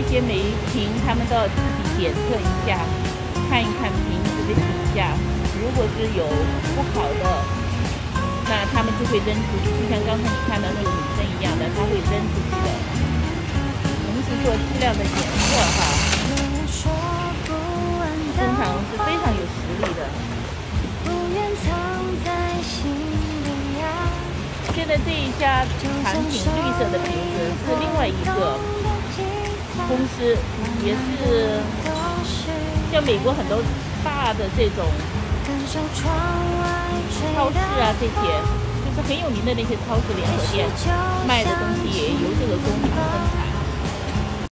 些媒评，他们都要自己检测一下，看一看评这个评价，如果是有不好的，那他们就会扔出去，就像刚才你看到那个女生一样的，他会扔出去的。我们是做质量的检测哈，通常是非常有实力的。现在这一家产品绿色的瓶子是另外一个公司，也是像美国很多大的这种超市啊，这些就是很有名的那些超市连锁店卖的东西也由这个公司生产。